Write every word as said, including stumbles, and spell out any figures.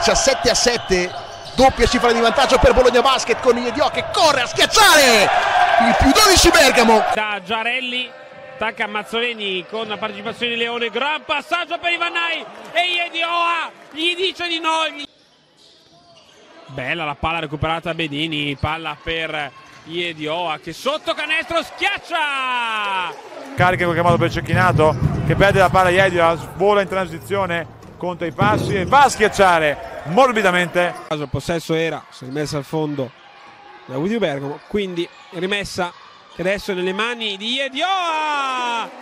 diciassette a sette, doppia cifra di vantaggio per Bologna Basket con Yedio che corre a schiacciare il più dodici Bergamo. Da Giarelli attacca Mazzoleni con la partecipazione di Leone, gran passaggio per Ivannai e Yedio gli dice di no. Bella la palla recuperata da Bedini, palla per Yedio che sotto canestro schiaccia. Carica in qualche modo per Cecchinato che perde la palla, Yedio vola in transizione, conta i passi e va a schiacciare morbidamente. Il possesso era rimessa al fondo da Udio Bergamo, quindi rimessa che adesso è nelle mani di Yedio.